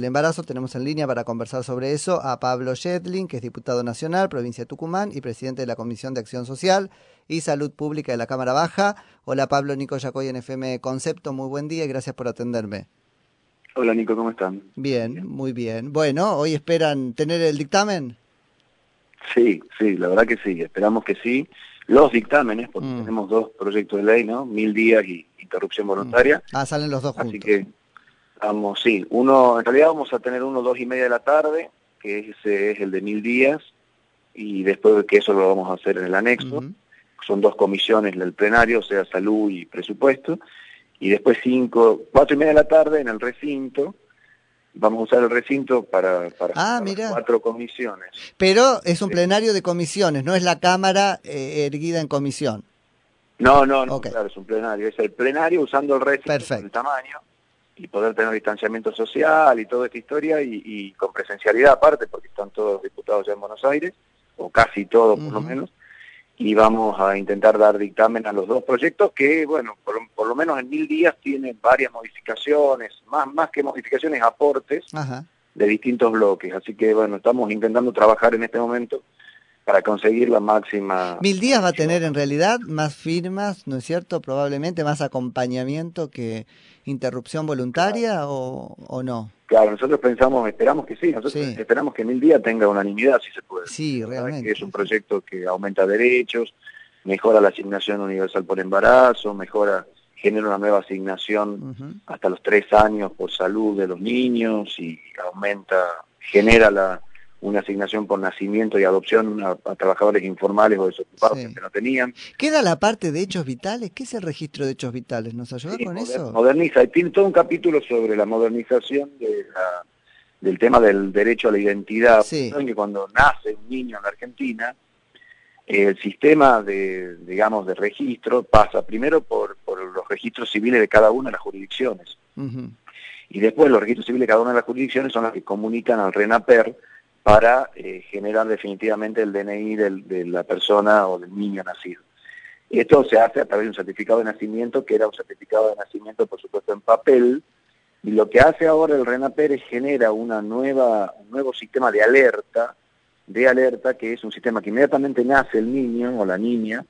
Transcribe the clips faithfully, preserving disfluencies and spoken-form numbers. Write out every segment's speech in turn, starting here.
El embarazo. Tenemos en línea para conversar sobre eso a Pablo Yedlin, que es diputado nacional, provincia de Tucumán, y presidente de la Comisión de Acción Social y Salud Pública de la Cámara Baja. Hola Pablo, Nico Yacoy en F M Concepto, muy buen día y gracias por atenderme. Hola Nico, ¿cómo están? Bien, muy bien. Bueno, ¿hoy esperan tener el dictamen? Sí, sí, la verdad que sí, esperamos que sí. Los dictámenes, porque Mm. tenemos dos proyectos de ley, ¿no? Mil días y interrupción voluntaria. Mm. Ah, salen los dos Así juntos. que vamos, sí, uno, en realidad vamos a tener uno dos y media de la tarde, que ese es el de mil días, y después de que eso lo vamos a hacer en el anexo. Uh-huh. Son dos comisiones del plenario, o sea, salud y presupuesto, y después cinco, cuatro y media de la tarde en el recinto. Vamos a usar el recinto para, para Ah, las mira. cuatro comisiones. Pero es un Sí. plenario de comisiones, no es la Cámara eh, erguida en comisión. No, no, no, Okay. claro, es un plenario. Es el plenario usando el recinto Perfecto. con el tamaño y poder tener distanciamiento social y toda esta historia y, y con presencialidad aparte, porque están todos los diputados ya en Buenos Aires, o casi todos por Uh-huh. lo menos, y vamos a intentar dar dictamen a los dos proyectos que, bueno, por, por lo menos en mil días tienen varias modificaciones, más, más que modificaciones, aportes. Ajá. De distintos bloques. Así que, bueno, estamos intentando trabajar en este momento para conseguir la máxima... Mil días va a tener en realidad más firmas, ¿no es cierto? Probablemente más acompañamiento que interrupción voluntaria, claro. o, o no. Claro, nosotros pensamos, esperamos que sí, nosotros Sí. esperamos que Mil Días tenga unanimidad, si se puede. Sí, realmente. Que es un proyecto que aumenta derechos, mejora la asignación universal por embarazo, mejora, genera una nueva asignación uh-huh. hasta los tres años por salud de los niños y aumenta, genera la una asignación por nacimiento y adopción a, a trabajadores informales o desocupados sí. que no tenían. ¿Queda la parte de hechos vitales? ¿Qué es el registro de hechos vitales? ¿Nos ayuda sí, con moder, eso? Moderniza, tiene todo un capítulo sobre la modernización de la, del tema del derecho a la identidad. Sí. Saben que cuando nace un niño en la Argentina, eh, el sistema de, digamos, de registro pasa primero por, por los registros civiles de cada una de las jurisdicciones. Uh-huh. Y después los registros civiles de cada una de las jurisdicciones son los que comunican al RENAPER para eh, generar definitivamente el D N I del, de la persona o del niño nacido. Esto se hace a través de un certificado de nacimiento, que era un certificado de nacimiento, por supuesto, en papel, y lo que hace ahora el RENAPER es genera una nueva, un nuevo sistema de alerta, de alerta, que es un sistema que inmediatamente nace el niño o la niña,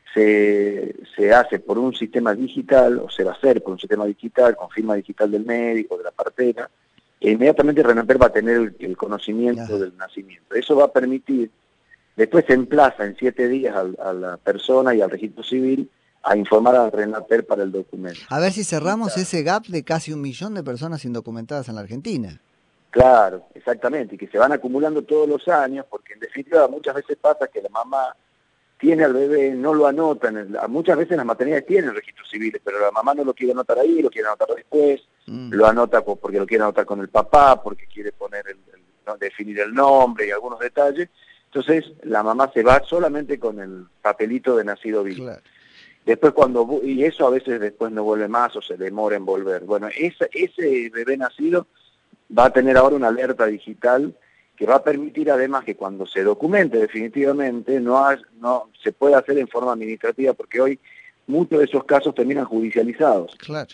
se, se hace por un sistema digital, o se va a hacer por un sistema digital, con firma digital del médico, de la partera, e inmediatamente el RENAPER va a tener el, el conocimiento Ajá. del nacimiento. Eso va a permitir, después se emplaza en siete días a, a la persona y al registro civil a informar al RENAPER para el documento. A ver si cerramos claro. ese gap de casi un millón de personas indocumentadas en la Argentina. Claro, exactamente, y que se van acumulando todos los años, porque en definitiva muchas veces pasa que la mamá tiene al bebé, no lo anotan, muchas veces las maternidades tienen registros civiles, pero la mamá no lo quiere anotar ahí, lo quiere anotar después, mm. lo anota porque lo quiere anotar con el papá, porque quiere poner el, el, no, definir el nombre y algunos detalles, entonces la mamá se va solamente con el papelito de nacido vivo. Claro. Después cuando, y eso a veces después no vuelve más o se demora en volver. Bueno, ese, ese bebé nacido va a tener ahora una alerta digital que va a permitir además que cuando se documente definitivamente no, ha, no se pueda hacer en forma administrativa, porque hoy muchos de esos casos terminan judicializados. Claro.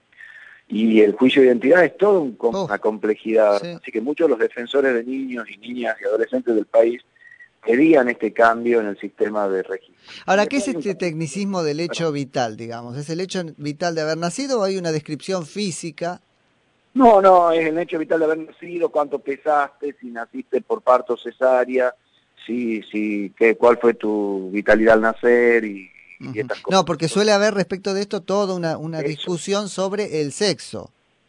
Y el juicio de identidad es toda un, oh, una complejidad. Sí. Así que muchos de los defensores de niños y niñas y adolescentes del país pedían este cambio en el sistema de registro. Ahora, ¿qué es este tecnicismo del hecho vital, digamos? ¿Es el hecho vital de haber nacido o hay una descripción física? No, no, es el hecho vital de haber nacido, cuánto pesaste, si naciste por parto cesárea, si, si, qué, cuál fue tu vitalidad al nacer y, uh-huh. y estas cosas. No, porque suele haber respecto de esto toda una, una discusión sobre el sexo.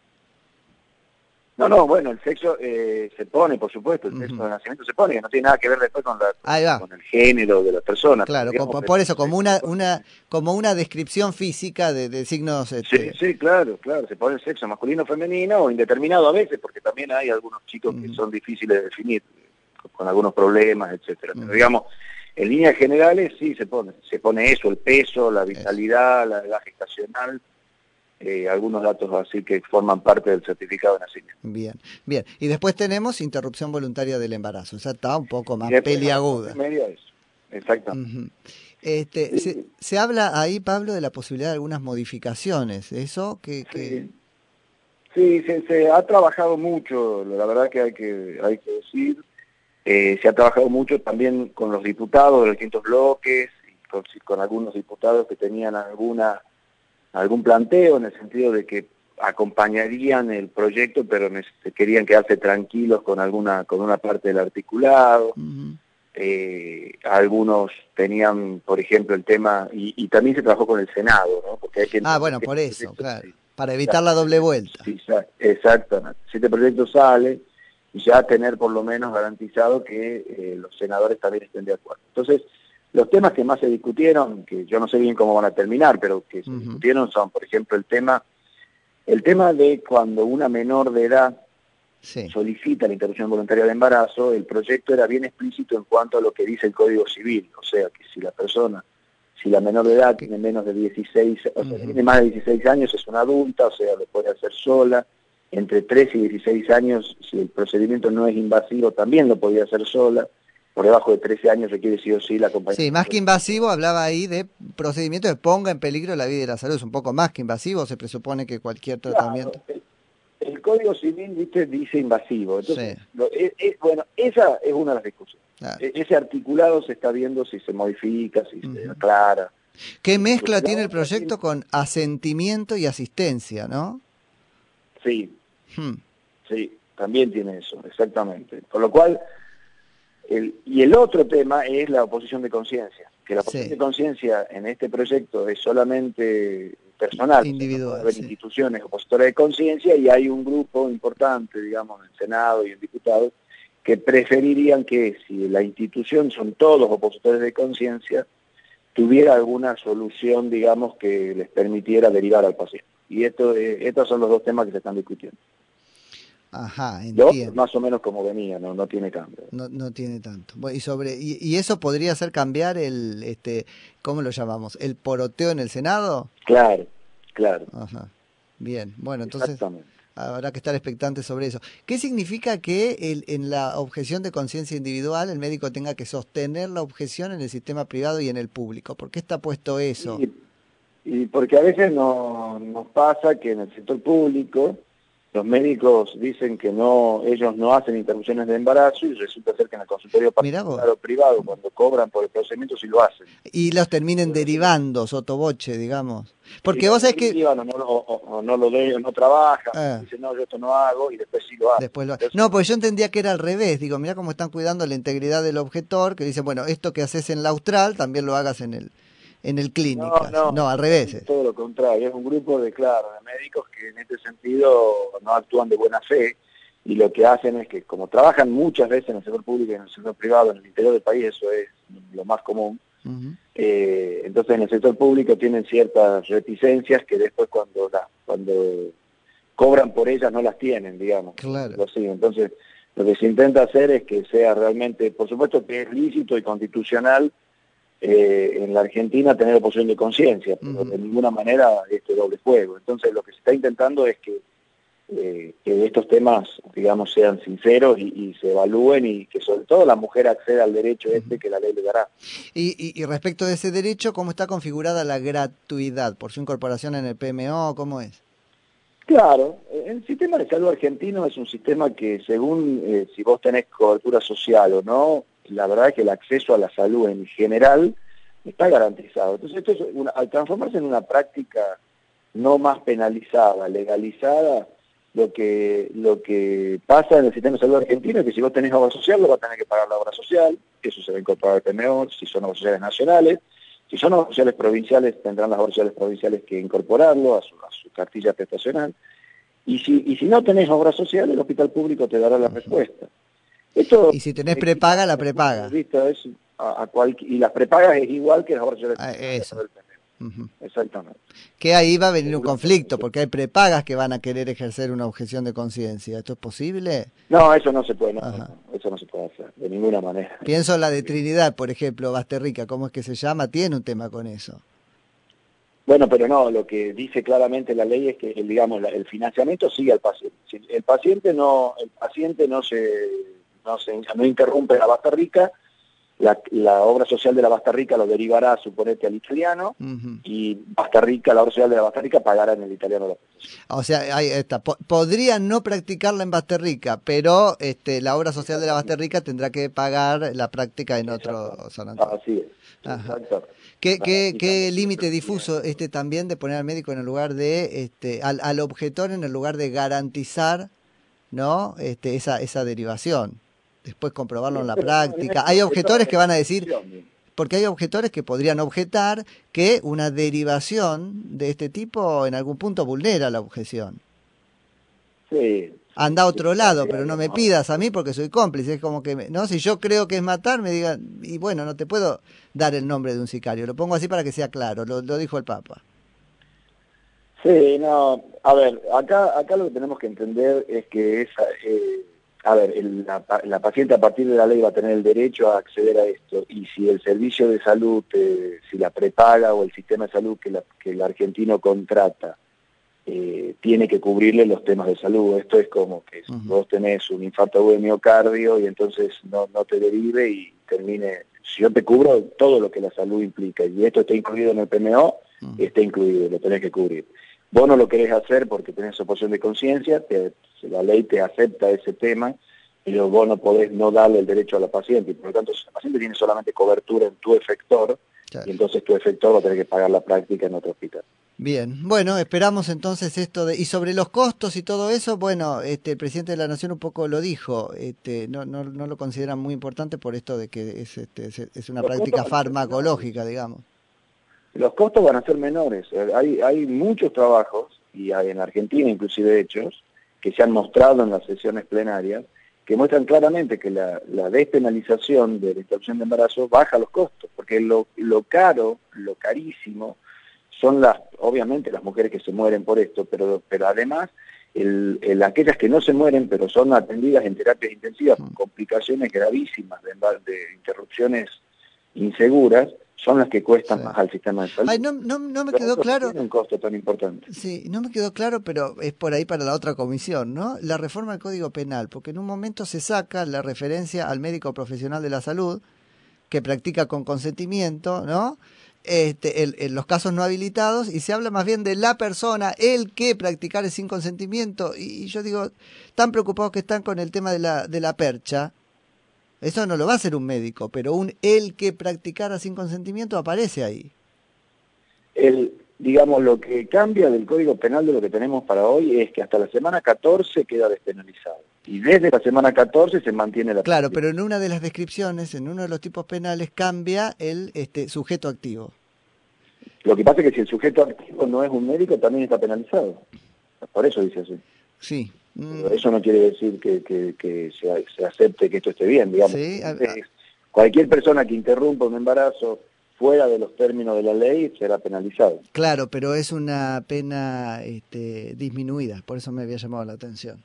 No, no, bueno, el sexo eh, se pone, por supuesto, el uh-huh. sexo de nacimiento se pone, que no tiene nada que ver después con, la, con el género de la persona. Claro, digamos, como, por eso, como una, una, como una descripción física de, de signos... Este... Sí, sí, claro, claro, se pone el sexo masculino o femenino o indeterminado a veces, porque también hay algunos chicos uh-huh. que son difíciles de definir, con algunos problemas, etcétera. Uh-huh. Pero digamos, en líneas generales sí se pone, se pone eso, el peso, la vitalidad, eso. La edad gestacional, Eh, algunos datos así que forman parte del certificado de nacimiento. Bien, bien. Y después tenemos interrupción voluntaria del embarazo. O sea, está un poco más peliaguda. Media eso. Exactamente. Uh-huh. Este, sí. se, se habla ahí, Pablo, de la posibilidad de algunas modificaciones. ¿Eso? que, que... Sí. Sí, se, se ha trabajado mucho, la verdad que hay que, hay que decir, eh, se ha trabajado mucho también con los diputados de los distintos bloques, y con, con algunos diputados que tenían alguna algún planteo en el sentido de que acompañarían el proyecto, pero querían quedarse tranquilos con alguna con una parte del articulado. Uh-huh. Eh, algunos tenían, por ejemplo, el tema, y, y también se trabajó con el Senado, ¿no? Porque hay que ah, bueno, por eso, claro, sí, para evitar la doble vuelta. Sí, exactamente. Si este proyecto sale, ya tener por lo menos garantizado que eh, los senadores también estén de acuerdo. Entonces, los temas que más se discutieron, que yo no sé bien cómo van a terminar, pero que se uh-huh. discutieron son, por ejemplo, el tema, el tema de cuando una menor de edad sí. solicita la interrupción voluntaria de embarazo, el proyecto era bien explícito en cuanto a lo que dice el Código Civil, o sea, que si la persona, si la menor de edad tiene menos de dieciséis, o sea, uh-huh. tiene más de dieciséis años, es una adulta, o sea, lo puede hacer sola. Entre trece y dieciséis años, si el procedimiento no es invasivo, también lo podía hacer sola. Por debajo de trece años requiere sí o sí la acompañamiento. Sí, más que invasivo, hablaba ahí de procedimiento que ponga en peligro la vida y la salud. Es un poco más que invasivo, se presupone que cualquier tratamiento. Claro, el, el Código Civil, viste, dice invasivo. Entonces, sí. lo, es, es, bueno, esa es una de las discusiones. Claro. E, ese articulado se está viendo si se modifica, si uh-huh. se aclara. ¿Qué mezcla tiene el proyecto con asentimiento y asistencia, no? Sí, hmm. sí, también tiene eso, exactamente. Por lo cual... El, y el otro tema es la oposición de conciencia, que la oposición sí. de conciencia en este proyecto es solamente personal, individual, o sea, no puede haber sí. instituciones opositoras de conciencia, y hay un grupo importante, digamos, en el Senado y en diputados, que preferirían que si la institución son todos opositores de conciencia, tuviera alguna solución, digamos, que les permitiera derivar al paciente. Y esto, eh, estos son los dos temas que se están discutiendo. Ajá, entiendo. Más o menos como venía, no no tiene cambio. No no tiene tanto. Y sobre y, y eso podría hacer cambiar el este ¿cómo lo llamamos? El poroteo en el Senado. Claro, claro. Ajá. Bien, bueno, entonces habrá que estar expectantes sobre eso. ¿Qué significa que el, en la objeción de conciencia individual el médico tenga que sostener la objeción en el sistema privado y en el público? ¿Por qué está puesto eso? Y, y porque a veces no, nos pasa que en el sector público los médicos dicen que no, ellos no hacen interrupciones de embarazo y resulta ser que en el consultorio particular o privado, cuando cobran por el procedimiento, sí lo hacen. Y los terminen Entonces, derivando, sotoboche, digamos. Porque vos sabés que... No, no, o, o no lo de, no trabaja, ah. dicen, no, yo esto no hago, y después sí lo hago. Después lo... Entonces, no, pues yo entendía que era al revés. Digo, mirá cómo están cuidando la integridad del objetor, que dice, bueno, esto que haces en la Austral, también lo hagas en el... en el clínico, no, no, no, al revés. Todo lo contrario, es un grupo de, claro, de médicos que en este sentido no actúan de buena fe, y lo que hacen es que, como trabajan muchas veces en el sector público y en el sector privado, en el interior del país, eso es lo más común, uh-huh. eh, entonces en el sector público tienen ciertas reticencias que después cuando, la, cuando cobran por ellas no las tienen, digamos. Claro. Así. Entonces, lo que se intenta hacer es que sea realmente, por supuesto que es lícito y constitucional, Eh, en la Argentina tener oposición de conciencia, pero uh-huh. de ninguna manera este doble juego. Entonces lo que se está intentando es que, eh, que estos temas, digamos, sean sinceros y, y se evalúen, y que sobre todo la mujer acceda al derecho uh-huh. este que la ley le dará. Y, y, y respecto de ese derecho, ¿cómo está configurada la gratuidad? ¿Por su incorporación en el P M O? ¿Cómo es? Claro, el sistema de salud argentino es un sistema que según eh, si vos tenés cobertura social o no, la verdad es que el acceso a la salud en general está garantizado. Entonces esto es una, al transformarse en una práctica no más penalizada, legalizada, lo que lo que pasa en el sistema de salud argentino es que si vos tenés obra social, lo vas a tener que pagar la obra social, eso se va a incorporar al P M O, si son obras sociales nacionales, si son obras sociales provinciales, tendrán las obras sociales provinciales que incorporarlo a su, a su cartilla prestacional, y si, y si no tenés obra social, el hospital público te dará la respuesta. Esto, y si tenés prepaga, la prepaga. Visto, es a, a cual, y las prepagas es igual que las obras sociales. Ah, eso. Uh-huh. Exactamente. Que ahí va a venir un conflicto, porque hay prepagas que van a querer ejercer una objeción de conciencia. ¿Esto es posible? No, eso no se puede, no, no, eso no se puede hacer, de ninguna manera. Pienso en la de Trinidad, por ejemplo, Basterrica, ¿cómo es que se llama? Tiene un tema con eso. Bueno, pero no, lo que dice claramente la ley es que, el, digamos, el financiamiento sigue al paciente. Si el paciente no, el paciente no se, no se, no interrumpe la Basterrica, la, la obra social de la Basta Rica lo derivará, suponete, al italiano, uh-huh. y Basta Rica, la obra social de la Basta Rica pagará en el italiano la profesión. O sea, ahí está. Podría no practicarla en Basta Rica, pero este, la obra social de la Basta Rica tendrá que pagar la práctica en otro San Antonio. Así es. Ajá. ¿Qué, qué, qué límite difuso este también de poner al médico en el lugar de, este, al, al objetor en el lugar de garantizar, ¿no? Este, esa, esa derivación? Después comprobarlo en la práctica. Hay objetores que van a decir, porque hay objetores que podrían objetar que una derivación de este tipo en algún punto vulnera la objeción. Sí. Anda a otro lado, pero no me pidas a mí porque soy cómplice. Es como que, ¿no? Si yo creo que es matar, me digan, y bueno, no te puedo dar el nombre de un sicario. Lo pongo así para que sea claro, lo, lo dijo el Papa. Sí, no, a ver, acá acá lo que tenemos que entender es que esa... Eh, A ver, el, la, la paciente a partir de la ley va a tener el derecho a acceder a esto, y si el servicio de salud, eh, si la prepaga o el sistema de salud que, la, que el argentino contrata, eh, tiene que cubrirle los temas de salud. Esto es como que uh-huh. vos tenés un infarto de miocardio y entonces no, no te derive y termine, si yo te cubro todo lo que la salud implica, y esto está incluido en el P M O, uh-huh. está incluido, lo tenés que cubrir. Vos no lo querés hacer porque tenés oposición de conciencia, la ley te acepta ese tema, pero vos no podés no darle el derecho a la paciente, y por lo tanto la paciente tiene solamente cobertura en tu efector, claro. y entonces tu efector va a tener que pagar la práctica en otro hospital. Bien, bueno, esperamos entonces esto de, y sobre los costos y todo eso, bueno, este el presidente de la Nación un poco lo dijo, este no no, no lo consideran muy importante por esto de que es este es, es una los práctica farmacológica, digamos. Los costos van a ser menores. Hay, hay muchos trabajos, y hay en Argentina inclusive hechos, que se han mostrado en las sesiones plenarias, que muestran claramente que la, la despenalización de la interrupción de embarazo baja los costos, porque lo, lo caro, lo carísimo, son las, obviamente las mujeres que se mueren por esto, pero, pero además el, el, aquellas que no se mueren, pero son atendidas en terapias intensivas con complicaciones gravísimas de, de interrupciones inseguras, son las que cuestan sí. más al sistema de salud. Ay, no, no, no me quedó claro. Tiene un costo tan importante. Sí, no me quedó claro, pero es por ahí para la otra comisión, ¿no? La reforma del Código Penal, porque en un momento se saca la referencia al médico profesional de la salud que practica con consentimiento, ¿no? Este, el, el, los casos no habilitados, y se habla más bien de la persona, el que practicare sin consentimiento, y, y yo digo, tan preocupados que están con el tema de la, de la percha. Eso no lo va a hacer un médico, pero un el que practicara sin consentimiento aparece ahí. El, digamos, lo que cambia del Código Penal de lo que tenemos para hoy es que hasta la semana catorce queda despenalizado. Y desde la semana catorce se mantiene la... Claro, pero en una de las descripciones, en uno de los tipos penales, cambia el este, sujeto activo. Lo que pasa es que si el sujeto activo no es un médico, también está penalizado. Por eso dice así. Sí. Pero eso no quiere decir que, que, que se, se acepte que esto esté bien, digamos. Sí, a, a... Cualquier persona que interrumpa un embarazo fuera de los términos de la ley será penalizado. Claro, pero es una pena este, disminuida, por eso me había llamado la atención.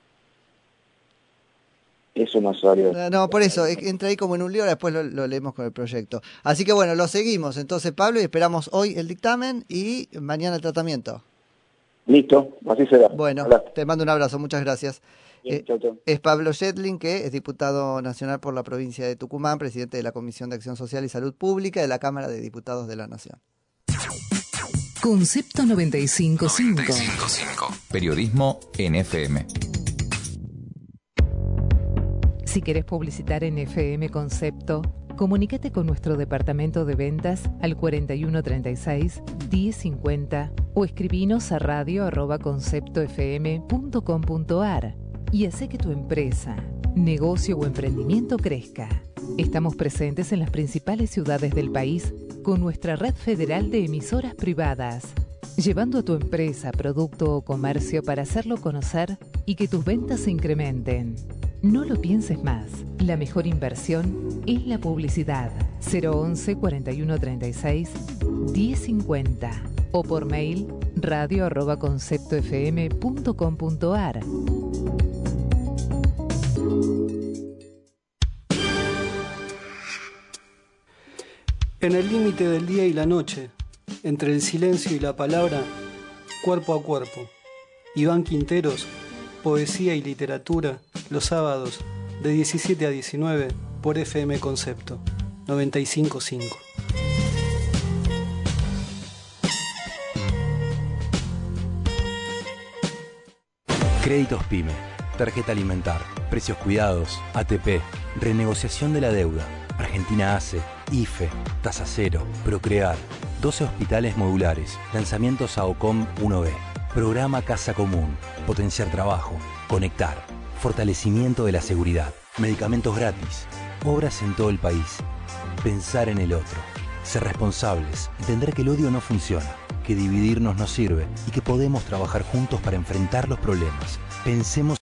Eso no salió. No, no, por eso, entra ahí como en un lío, después lo, lo leemos con el proyecto. Así que bueno, lo seguimos entonces, Pablo, y esperamos hoy el dictamen y mañana el tratamiento. Listo, así será. Bueno, Hola. Te mando un abrazo, muchas gracias. Bien, eh, chau, chau. Es Pablo Shetling, que es diputado nacional por la provincia de Tucumán, presidente de la Comisión de Acción Social y Salud Pública de la Cámara de Diputados de la Nación. Concepto noventa y cinco punto cinco. Periodismo en F M. Si querés publicitar en F M Concepto, comunícate con nuestro departamento de ventas al cuarenta y uno treinta y seis, diez cincuenta o escribinos a radio arroba concepto f m punto com punto a r y hace que tu empresa, negocio o emprendimiento crezca. Estamos presentes en las principales ciudades del país con nuestra red federal de emisoras privadas, llevando a tu empresa, producto o comercio para hacerlo conocer y que tus ventas se incrementen. No lo pienses más. La mejor inversión es la publicidad. cero once, cuarenta y uno treinta y seis, diez cincuenta o por mail radio arroba concepto f m punto com punto a r. En el límite del día y la noche, entre el silencio y la palabra, cuerpo a cuerpo. Iván Quinteros, Poesía y Literatura, los sábados de diecisiete a diecinueve por F M Concepto noventa y cinco punto cinco. Créditos PYME, tarjeta alimentar, precios cuidados, A T P, renegociación de la deuda, Argentina ACE, I F E, Tasa Cero, Procrear, doce hospitales modulares, lanzamientos a OCOM uno B, programa Casa Común, potenciar trabajo, conectar, fortalecimiento de la seguridad, medicamentos gratis, obras en todo el país, pensar en el otro, ser responsables, entender que el odio no funciona, que dividirnos no sirve y que podemos trabajar juntos para enfrentar los problemas. Pensemos